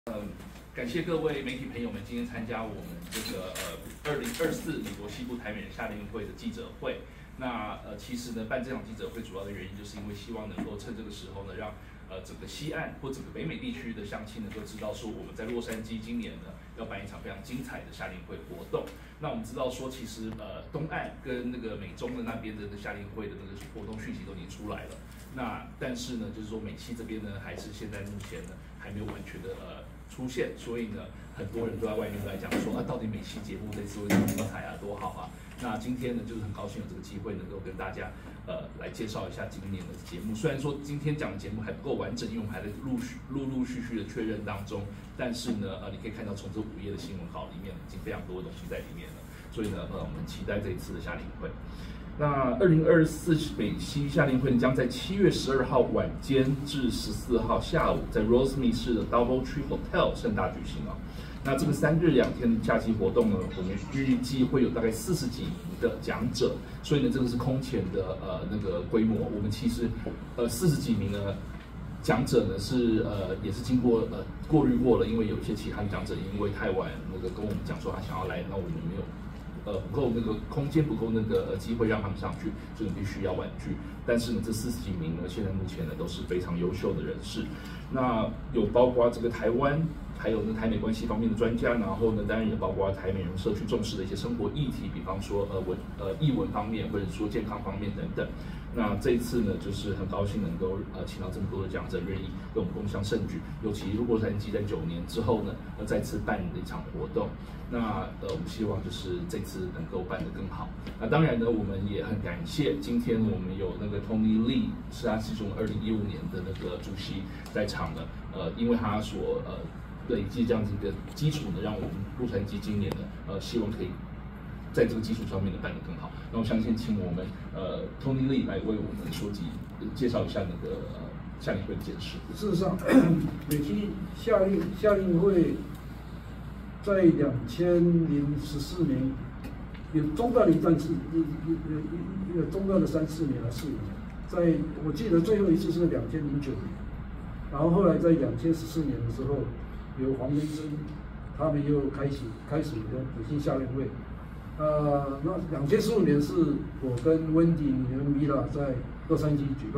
感谢各位媒体朋友们今天参加我们这个2024美国西部台美人夏令会的记者会。那其实呢，办这场记者会主要的原因，就是因为希望能够趁这个时候呢，让整个西岸或整个北美地区的乡亲能够知道说，我们在洛杉矶今年呢要办一场非常精彩的夏令会活动。那我们知道说，其实东岸跟那个美中的那边的夏令会的那个活动讯息都已经出来了。那但是呢，就是说美西这边呢，还是现在目前呢还没有完全的出现，所以呢，很多人都在外面都在讲说到底美西节目这次会多精彩啊，多好啊！那今天呢，就是很高兴有这个机会能够跟大家来介绍一下今年的节目。虽然说今天讲的节目还不够完整，因为我们还在陆续的确认当中，但是呢，你可以看到从这5页的新闻稿里面已经非常多的东西在里面了。所以呢，我们期待这一次的夏令会。那2024美西夏令会将在7月12号晚间至14号下午，在 Rosemead 市的 DoubleTree Hotel 盛大举行啊。那这个3日2天的假期活动呢，我们预计会有大概40几名的讲者，所以呢，这个是空前的那个规模。我们其实40几名呢讲者呢是也是经过过滤过了，因为有一些其他的讲者因为太晚那个跟我们讲说他想要来，那我们没有。不够那个空间，不够那个机会让他们上去，所以必须要婉拒。但是呢，这40几名呢，现在目前呢都是非常优秀的人士。那有包括这个台湾，还有呢台美关系方面的专家，然后呢，当然也包括台美人社区重视的一些生活议题，比方说艺文方面，或者说健康方面等等。那这一次呢，就是很高兴能够请到这么多的讲者愿意跟我们共襄盛举，尤其洛杉矶在9年之后呢，再次办的一场活动。那我们希望就是这次能够办得更好。那当然呢，我们也很感谢今天我们有那个 Tony Lee， 他是从2015年的那个主席在场的，因为他所累积这样子一个基础呢，让我们洛杉矶今年呢，希望可以在这个基础上面呢办得更好。那我相信，请我们Tony Lee 来为我们介绍一下那个夏令会的简史。 事实上，美西夏令会在2014年有中断了一段中断了3、4年了，4年。我记得最后一次是2009年，然后后来在2014年的时候，由黄先生他们又开始美西夏令会。那2015年是我跟温迪女人米拉在洛杉矶举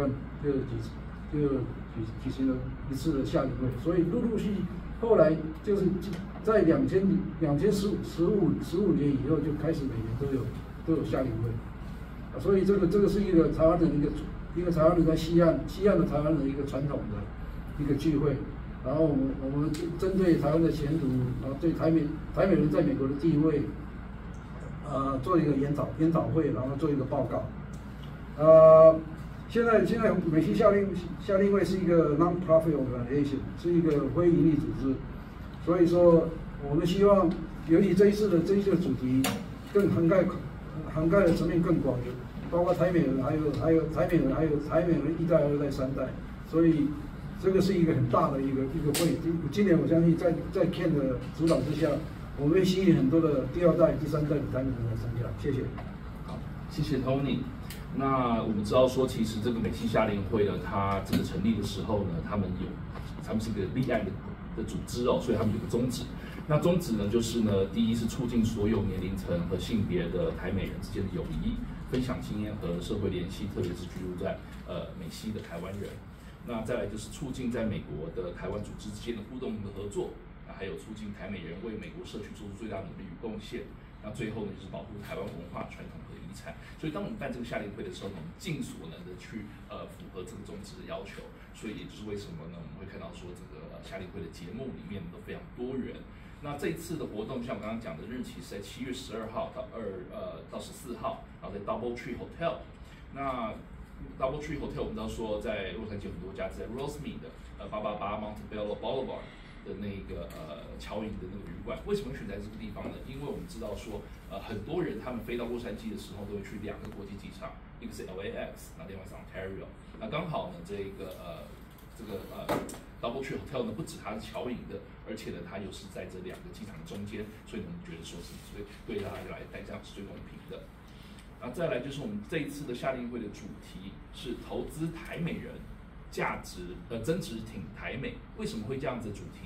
行了一次的夏令会，所以陆续后来就是在2015年以后就开始每年都有夏令会，所以这个是一个台湾人一个台湾人在西岸的台湾人一个传统的一个聚会，然后我们针对台湾的前途，然后对台美人在美国的地位。做一个研讨会，然后做一个报告。现在美西夏令会是一个 non-profit organization， 是一个非营利组织，所以说我们希望，尤其这一次的主题更涵盖的层面更广，包括台美人，还有台美人1代、2代、3代，所以这个是一个很大的一个会。今年我相信在 Ken 的主导之下。我们会吸引很多的第2代、第3代的台美人来参加，谢谢。 好，谢谢 Tony。那我们知道说，其实这个美西夏令会呢，它这个成立的时候呢，他们是一个立案的组织哦，所以他们有个宗旨。那宗旨呢，就是呢，第一是促进所有年龄层和性别的台美人之间的友谊，分享经验和社会联系，特别是居住在美西的台湾人。那再来就是促进在美国的台湾组织之间的互动和合作。还有促进台美人为美国社区做出最大努力与贡献。那最后呢，就是保护台湾文化传统和遗产。所以当我们办这个夏令会的时候呢，我们尽所能的去符合这个宗旨的要求。所以也就是为什么呢，我们会看到说这个夏令会的节目里面都非常多元。那这一次的活动，像我刚刚讲的日期是在7月12号到14号，然后在 DoubleTree Hotel。那 DoubleTree Hotel 我们知道说在洛杉矶有很多家，在 Rosemead 的888 Montebello Boulevard。的那个侨营的那个旅馆，为什么选在这个地方呢？因为我们知道说，很多人他们飞到洛杉矶的时候都会去2个国际机场，一个是 LAX， 那另外是 Ontario。那刚好呢，这个 DoubleTree Hotel 呢，不止它是侨营的，而且呢，它又是在这2个机场的中间，所以我们觉得说是对大家来讲是最公平的。那再来就是我们这一次的夏令会的主题是投资台美人。增值挺台美，为什么会这样子的主题呢？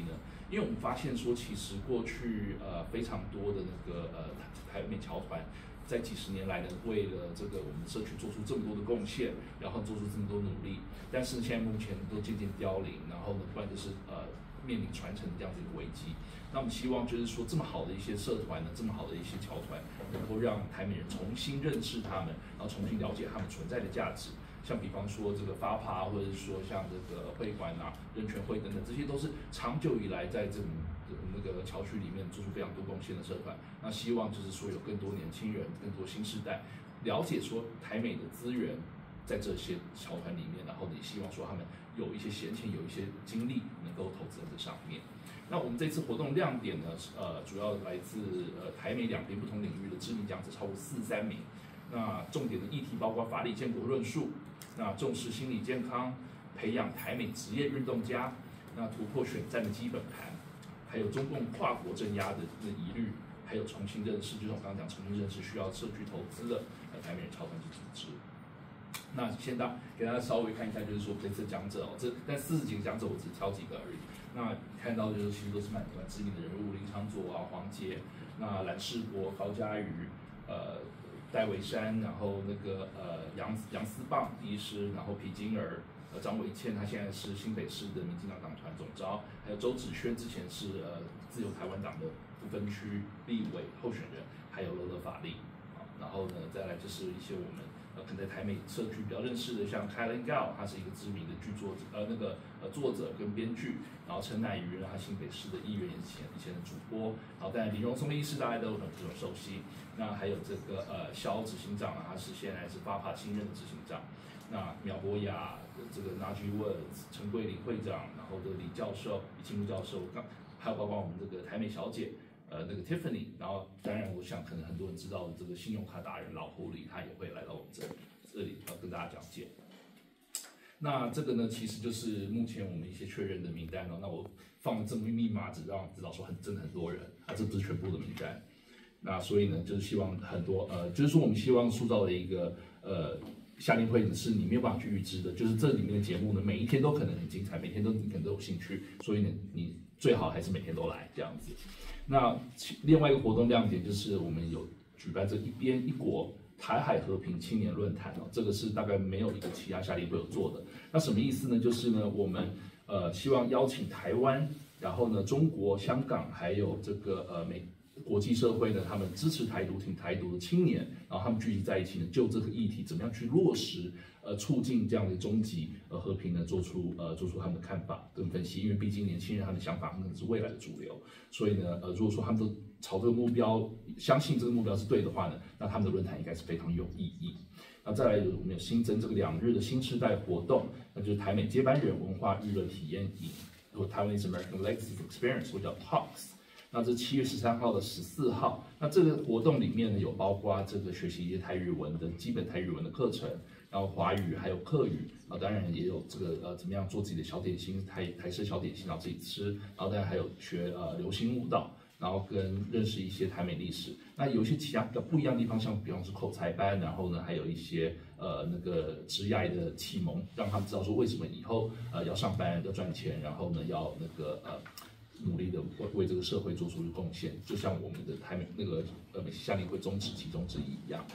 因为我们发现说，其实过去非常多的那个台美侨团，在几十年来呢，为了这个我们社区做出这么多的贡献，然后做出这么多努力，但是现在目前都渐渐凋零，然后呢，不然就是面临传承的这样子一个危机。那我们希望就是说，这么好的一些社团呢，这么好的一些侨团，能够让台美人重新认识他们，然后重新了解他们存在的价值。像比方说这个FAPA，或者是说像这个会馆啊、人权会等等，这些都是长久以来在这种那个侨区里面做出非常多贡献的社团。那希望就是说有更多年轻人、更多新世代了解说台美的资源在这些侨团里面，然后也希望说他们有一些闲钱、有一些精力能够投资在这上面。那我们这次活动亮点呢，主要来自台美两边不同领域的知名讲者超过43名。那重点的议题包括法理建国论述，那重视心理健康，培养台美职业运动家，那突破选战的基本盘，还有中共跨国镇压的疑虑，还有重新认识，就是我刚刚讲重新认识需要社区投资的台美人侨团及组织。那先给大家稍微看一下，就是说这次讲者但40几个讲者我只挑几个而已。那看到就是其实都是蛮知名的人物，林长佐啊、黄杰、那蓝世博、高嘉瑜、戴维山，然后那个杨思棒第一师，然后皮金儿、张维倩，他现在是新北市的民进党党团总召，还有周子轩之前是自由台湾党的不分区立委候选人，还有乐法令然后呢再来就是一些我们可能在台美社区比较认识的，像 Kylan Gao， 他是一个知名的剧作者，作者跟编剧，然后陈乃瑜他新北市的议员，也是以前的主播，然后当然林荣松医师大家都很熟悉，那还有这个肖执行长他是现在是FAPA新任的执行长，那苗博雅这个 Najee Woods、陈桂林会长，然后的李教授、李清如教授，还有包括我们这个台美小姐。那个 Tiffany， 然后当然我想可能很多人知道的这个信用卡达人老狐狸，他也会来到我们这里跟大家讲解。那这个呢，其实就是目前我们一些确认的名单那我放了这么密码，只让知道说真的很多人这不是全部的名单。那所以呢，就是希望很多就是说我们希望塑造的一个夏令会是你没有办法去预知的，就是这里面的节目呢，每一天都可能很精彩，每天你可能都有兴趣，所以呢，你最好还是每天都来这样子。那另外一个活动亮点就是我们有举办这一边一国台海和平青年论坛这个是大概没有一个其他夏令会有做的。那什么意思呢？就是呢，我们希望邀请台湾，然后呢中国、香港还有这个国际社会呢，他们支持台独、挺台独的青年，然后他们聚集在一起呢，就这个议题怎么样去落实，促进这样的终极和平呢，做出他们的看法跟分析。因为毕竟年轻人他的想法可能是未来的主流，所以呢，如果说他们都朝这个目标，相信这个目标是对的话呢，那他们的论坛应该是非常有意义。那再来我们有新增这个2日的新世代活动，那就是台美接班人文化娱乐体验营，或 Taiwanese American Legacy Experience， 或叫 Talks。那这7月13号的14号，那这个活动里面呢，有包括这个学习一些台语文的基本台语文的课程，然后华语还有客语当然也有这个怎么样做自己的小点心，台式小点心，然后自己吃，然后当然还有学流行舞蹈，然后跟认识一些台美历史。那有一些其他比较不一样的地方，像比方说口才班，然后呢还有一些那个职业的启蒙，让他们知道说为什么以后要上班要赚钱，然后呢要那个努力的为这个社会做出贡献，就像我们的台美那个美西夏令会宗旨其中之一一样。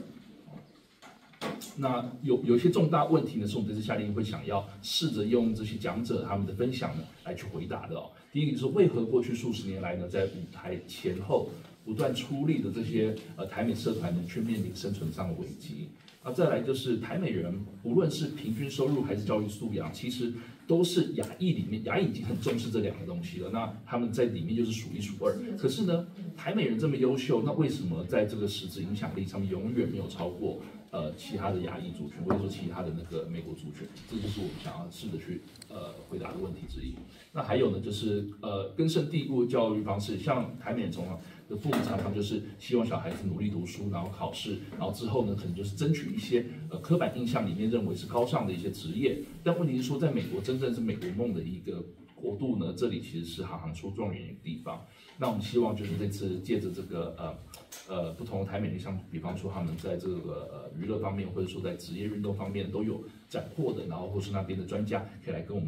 那有一些重大问题呢，是我们这次夏令会想要试着用这些讲者他们的分享呢来去回答的第一个就是为何过去数十年来呢，在舞台前后不断出力的这些台美社团呢，却面临生存上的危机。再来就是台美人，无论是平均收入还是教育素养，其实都是亚裔里面，亚裔已经很重视这2个东西了。那他们在里面就是数1数2。可是呢，台美人这么优秀，那为什么在这个实质影响力上面永远没有超过其他的亚裔族群，或者说其他的那个美国族群？这就是我们想要试着去回答的问题之一。那还有呢，就是根深蒂固的教育方式，像台美人从的父母常常就是希望小孩子努力读书，然后考试，然后之后呢，可能就是争取一些刻板印象里面认为是高尚的一些职业。但问题是说，在美国真正是美国梦的一个国度呢，这里其实是行行出状元的地方。那我们希望就是这次借着这个不同的台美，像比方说他们在这个娱乐方面，或者说在职业运动方面都有斩获的，然后或是那边的专家可以来跟我们讲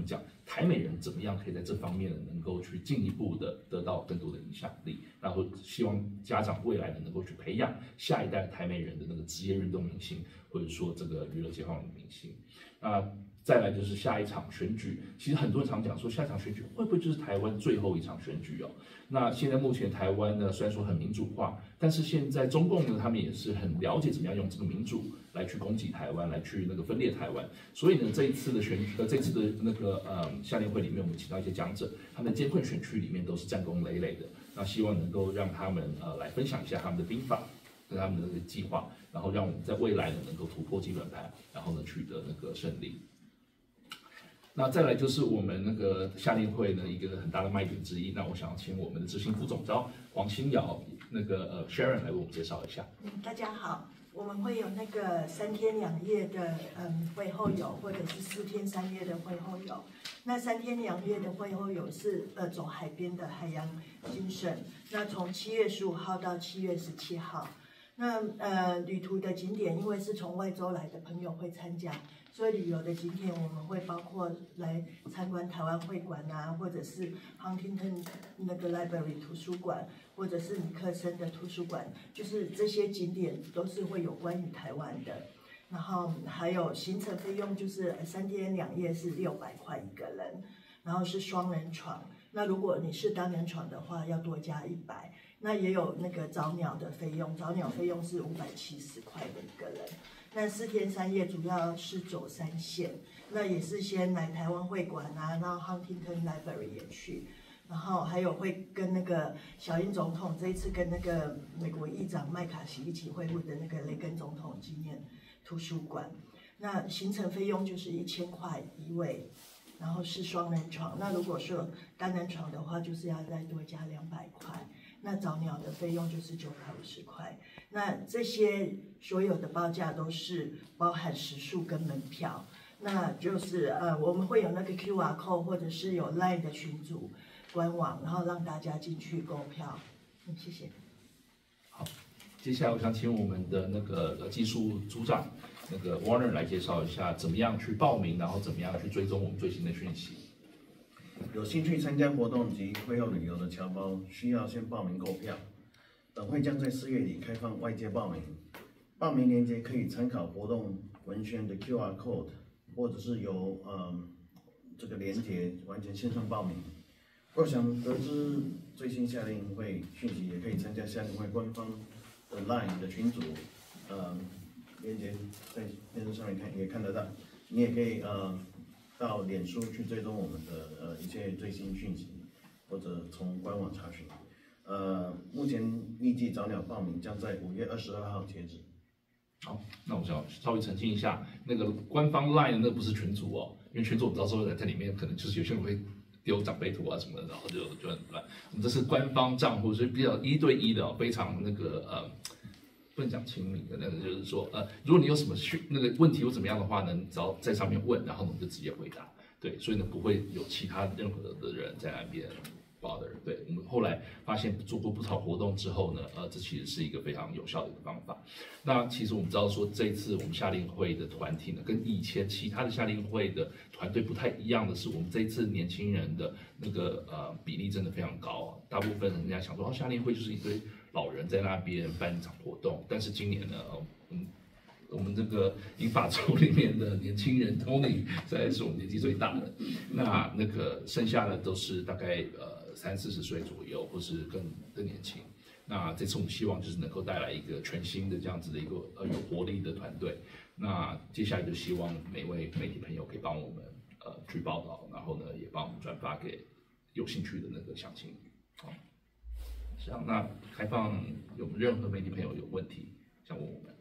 台美人怎么样可以在这方面呢能够去进一步的得到更多的影响力，然后希望家长未来呢能够去培养下一代台美人的那个职业运动明星，或者说这个娱乐界方面的明星。再来就是下一场选举，其实很多人常讲说下一场选举会不会就是台湾最后一场选举哦？那现在目前台湾呢虽然说很民主化，但是现在中共呢他们也是很了解怎么样用这个民主来去攻击台湾，来去那个分裂台湾。所以呢这一次的这次的那个夏令会里面，我们请到一些讲者，他们艰困选区里面都是战功累累的，那希望能够让他们来分享一下他们的兵法跟他们的那个计划，然后让我们在未来呢能够突破基本盘，然后呢取得那个胜利。那再来就是我们那个夏令会呢一个很大的卖点之一，那我想要请我们的执行副总召黄新瑶那个Sharon 来为我们介绍一下。 大家好，我们会有那个3天2夜的会后游，或者是4天3夜的会后游。那3天2夜的会后游是走海边的海洋精神，那从7月15号到7月17号。那旅途的景点，因为是从外州来的朋友会参加，所以旅游的景点我们会包括来参观台湾会馆啊，或者是 Huntington 那个 Library 图书馆，或者是尼克森的图书馆，就是这些景点都是会有关于台湾的。然后还有行程费用，就是3天2夜是600块一个人，然后是双人床。那如果你是单人床的话，要多加100。那也有那个早鸟的费用，早鸟费用是570块的一个人。那4天3夜主要是走3线，那也是先来台湾会馆啊，然后 Huntington Library 也去，然后还有会跟那个小英总统这一次跟那个美国议长麦卡锡一起会晤的那个雷根总统纪念图书馆。那行程费用就是1000块一位，然后是双人床。那如果是单人床的话，就是要再多加200块。那早鸟的费用就是950块。那这些所有的报价都是包含食宿跟门票。那就是我们会有那个 QR code， 或者是有 LINE 的群组官网，然后让大家进去购票。谢谢。 好，接下来我想请我们的那个技术组长那个 Warner 来介绍一下怎么样去报名，然后怎么样去追踪我们最新的讯息。 有兴趣参加活动及会后旅游的侨胞，需要先报名购票。本会将在4月底开放外界报名，报名链接可以参考活动文宣的 QR code， 或者是由这个连结完成线上报名。若想得知最新夏令会讯息，也可以参加夏令会官方的 LINE 的群组，连结在电视上面也看得到。你也可以到脸书去追踪我们的一切最新讯息，或者从官网查询。目前预计早鸟报名将在5月22号截止。 好，那我想稍微澄清一下，那个官方 LINE 那不是群组哦，因为群组我们到时候在里面可能就是有些人会丢长辈图啊什么的，然后就很乱。我们这是官方账户，所以比较1对1的哦，非常那个不能讲亲密的，那个就是说如果你有什么那个问题或怎么样的话呢，你只要在上面问，然后我们就直接回答。对，所以呢不会有其他任何的人在那边 bother。对，我们后来发现做过不少活动之后呢，这其实是一个非常有效的一个方法。那其实我们知道说，这一次我们夏令会的团体呢，跟以前其他的夏令会的团队不太一样的是，我们这一次年轻人的那个比例真的非常高。大部分人家想说，夏令会就是一堆老人在那边办一场活动，但是今年呢，我们这个英法族里面的年轻人 Tony 实在是我们年纪最大的，那个剩下的都是大概30-40岁左右，或是更年轻。那这次我们希望就是能够带来一个全新的这样子的一个有活力的团队。那接下来就希望每位媒体朋友可以帮我们去报道，然后呢也帮我们转发给有兴趣的那个乡亲。好，那开放有任何媒体朋友有问题想问我们？